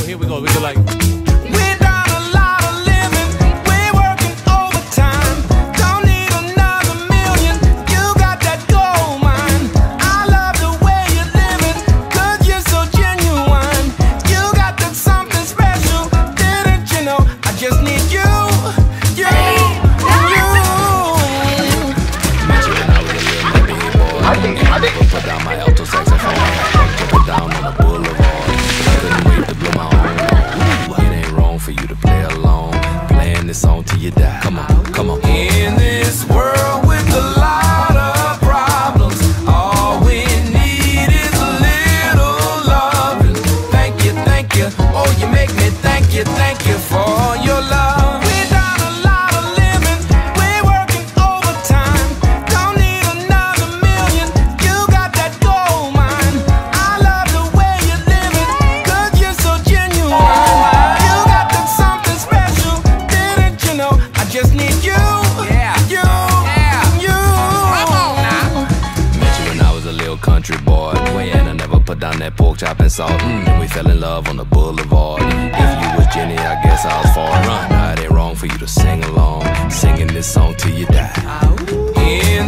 here we go. We go like. Put down my alto saxophone, jump down on the boulevard. Couldn't wait to blow my own horn. It ain't wrong for you to play along, playing this song till you die. Come on, come on. In this world with a lot of problems, all we need is a little loving. Thank you, oh you make me thank you for your love. Country boy, and I never put down that pork chop and salt. And we fell in love on the boulevard. If you was Jenny, I guess I was far. Now it ain't wrong for you to sing along, singing this song till you die. In